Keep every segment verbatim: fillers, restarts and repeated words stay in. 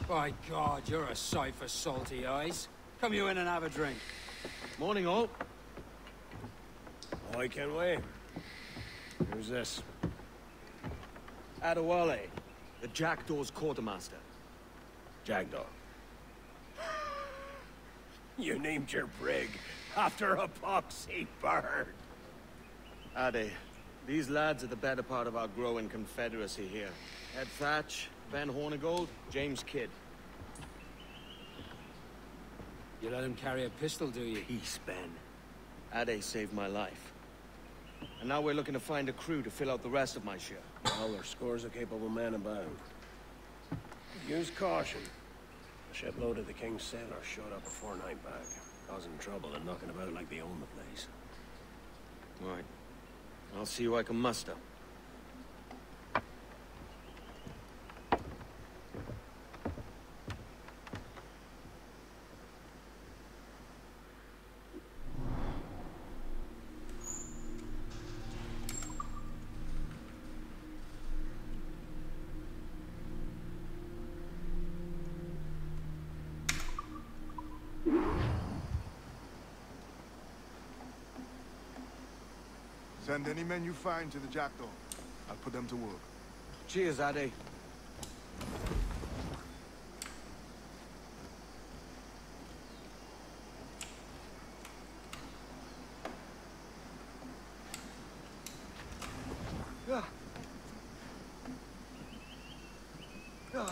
By God, you're a sight for salty eyes. Come you in and have a drink. Morning, all. I can wait. Who's this? Adewale, the Jackdaw's quartermaster. Jackdaw. You named your brig after a poxy bird. Ade, these lads are the better part of our growing confederacy here. Ed Thatch, Ben Hornigold, James Kidd. You let him carry a pistol, do you? Peace, Ben. Ade saved my life. And now we're looking to find a crew to fill out the rest of my share. Well, there's scores of capable men about. Use caution. The shipload of the King's sailors showed up a fortnight back, causing trouble and knocking about like they own the place. Right. I'll see who I can muster. Send any men you find to the Jackdaw. I'll put them to work. Cheers, Ade. Yeah. Yeah.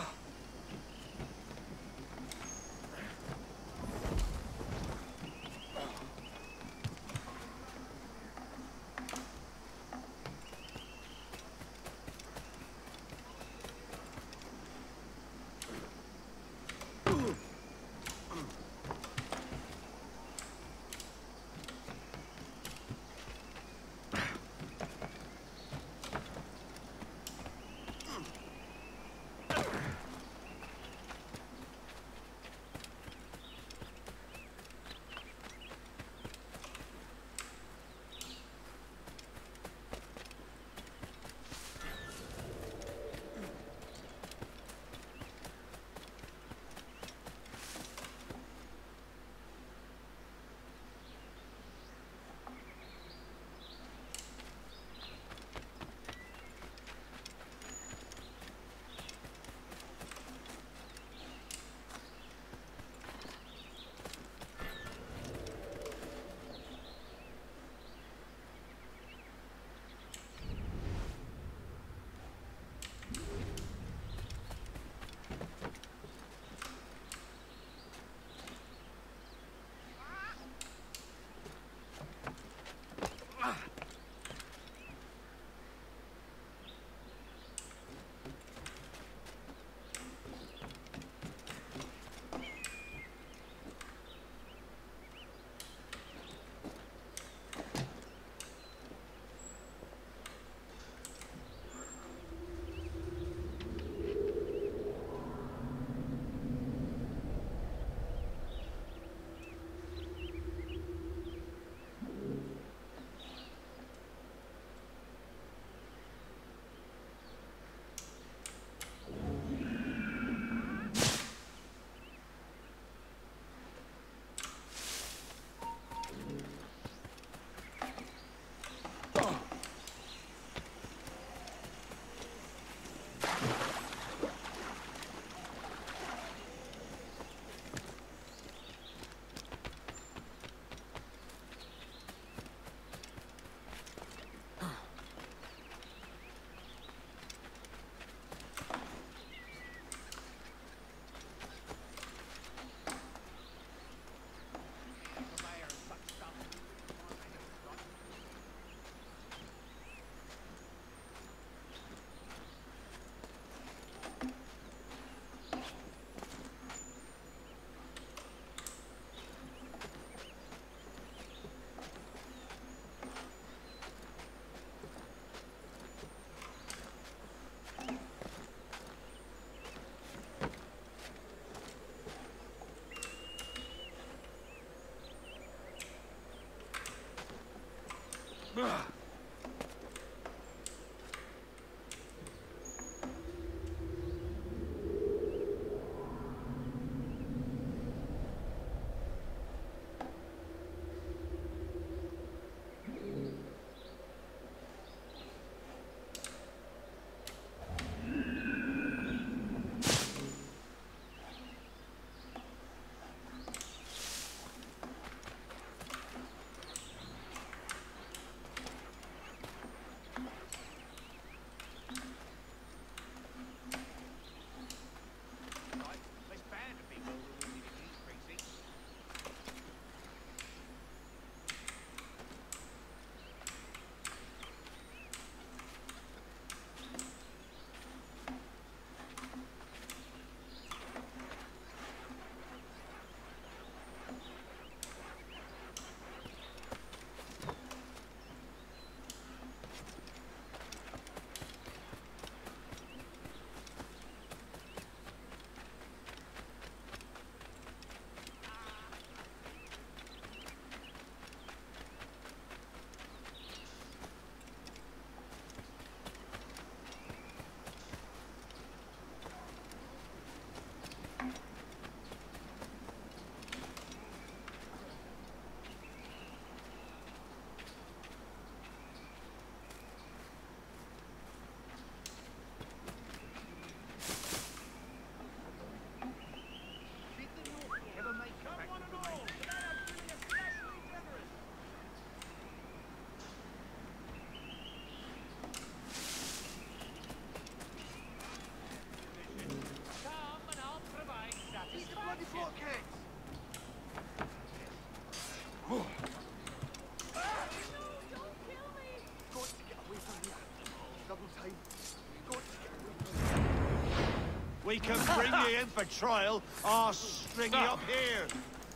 We can bring you in for trial, or string you up here.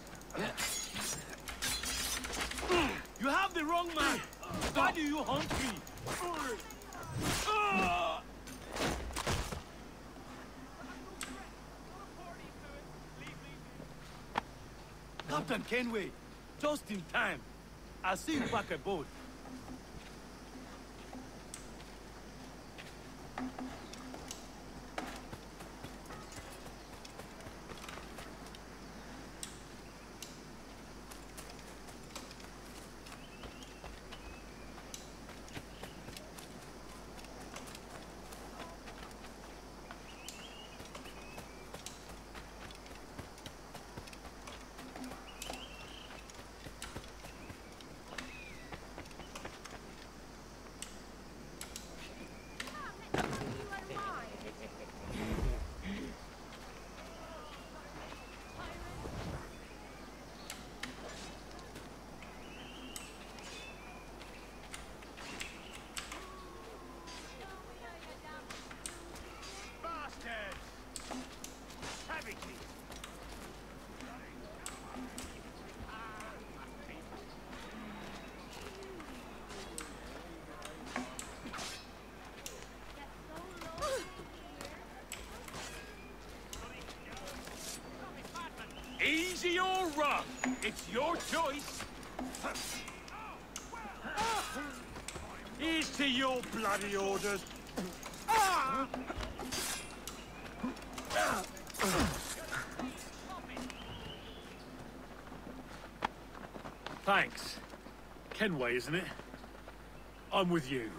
You have the wrong man. Why do you hunt me? Captain Kenway, just in time. I'll see you back aboard. Easy or rough, it's your choice. Here's to your bloody orders. Thanks. Kenway, isn't it? I'm with you.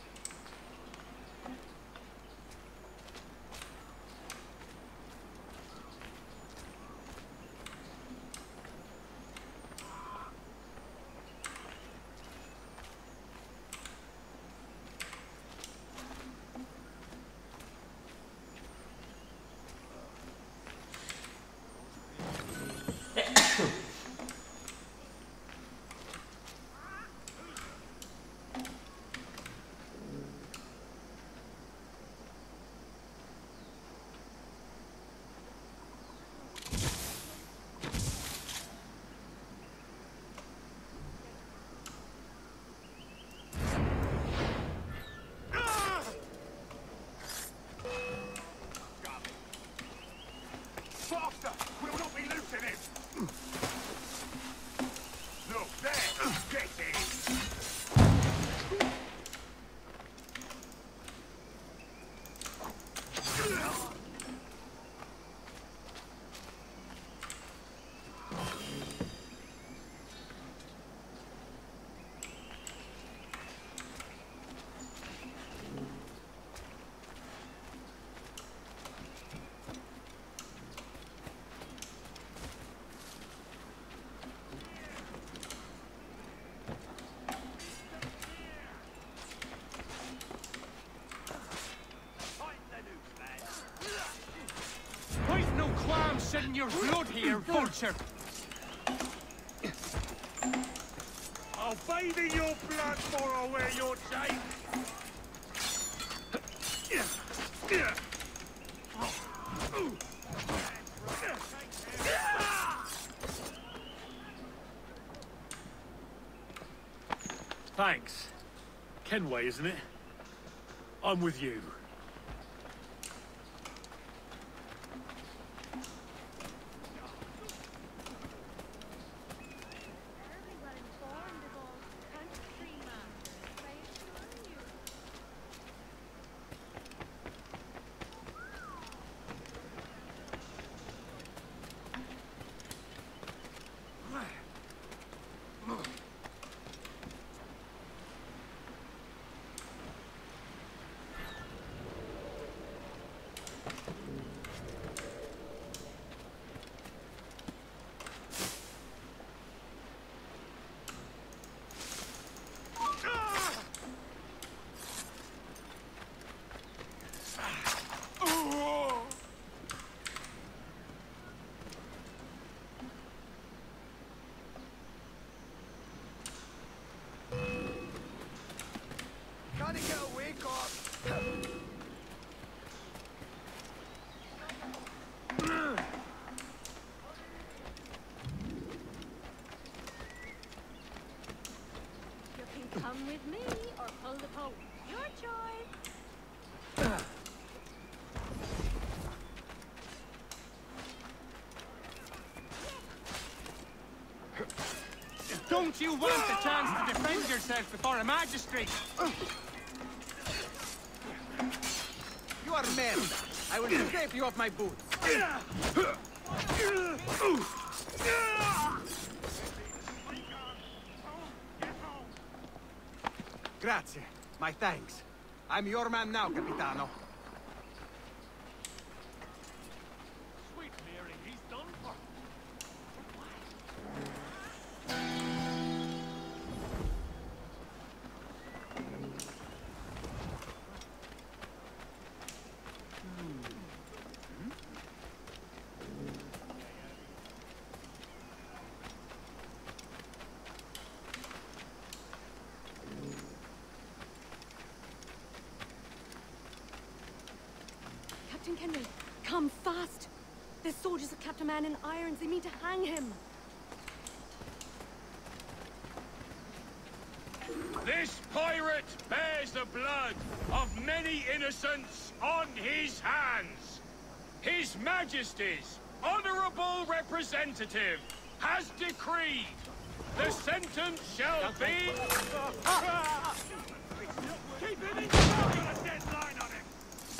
Shedding your blood here, vulture! I'll bathe in your blood before I wear your chain! Thanks. Kenway, isn't it? I'm with you. Don't you want the chance to defend yourself before a magistrate? You are men. I will scrape you off my boots. Grazie. My thanks. I'm your man now, Capitano. Sweet Mary, he's done for. Captain Kenway, come fast! The soldiers have kept a man in irons. They mean to hang him. This pirate bears the blood of many innocents on his hands. His Majesty's honorable representative has decreed the sentence shall be... Keep him in a dead line on him!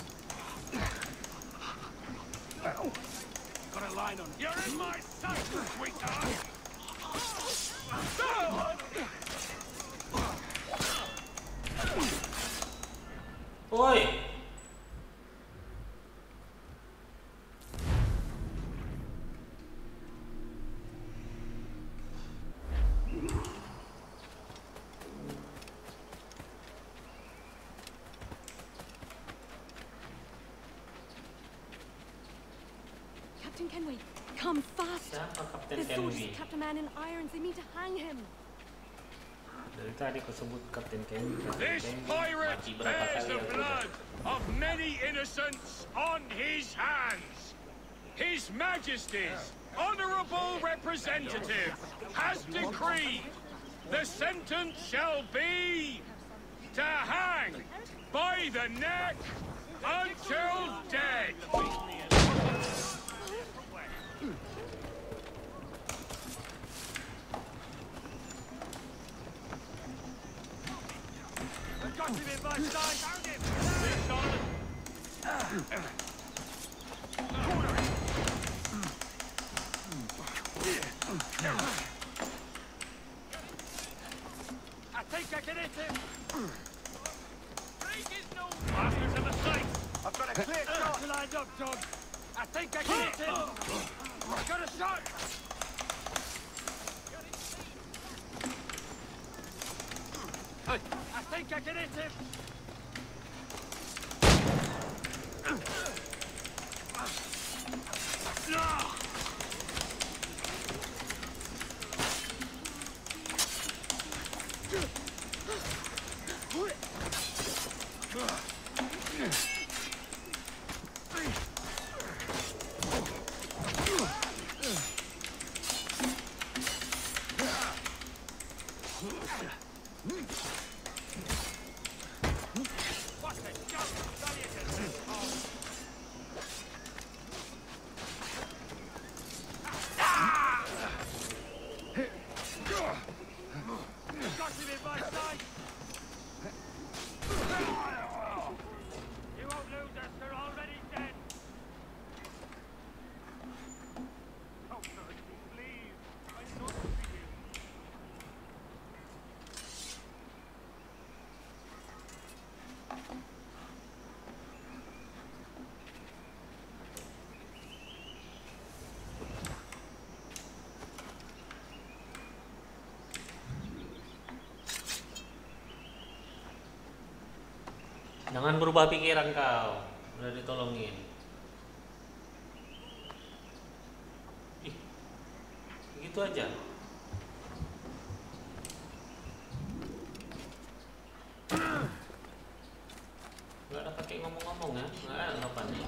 Got a line on him. You're in my sight, sweetheart! Oi! Captain Kenway, come fast! Siapa Kapten The soldiers Kenway? have kept a man in irons. They mean to hang him. Dari tadi aku sebut Kapten Kenway. Kapten This Kenway. pirate Mati berapa bears kali the aku blood udah. of many innocents on his hands. His Majesty's honorable representative has decreed the sentence shall be to hang by the neck until dead. Got him in my side. Found him. I think I can hit him. Break his nose. Bastards in the sight. I've got a clear shot. Lined up, Doug. I think I can hit him. I got a shot. I think I can hit him. Jangan berubah pikiran kau. Udah ditolongin. Ih, gitu aja. Gak ada pakai ngomong-ngomong ya. Gak ada anggapannya.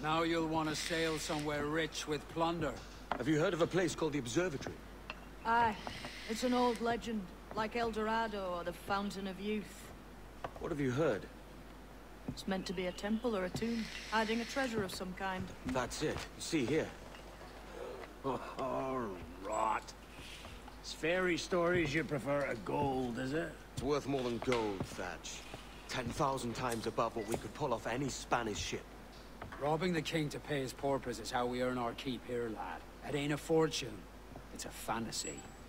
Now you'll want to sail somewhere rich with plunder. Have you heard of a place called the Observatory? Aye. It's an old legend, like El Dorado or the Fountain of Youth. What have you heard? It's meant to be a temple or a tomb, hiding a treasure of some kind. That's it. See here. Oh, rot. It's fairy stories you prefer to gold, is it? It's worth more than gold, Thatch. Ten thousand times above what we could pull off any Spanish ship. Robbing the king to pay his porpoise is how we earn our keep here, lad. It ain't a fortune. It's a fantasy.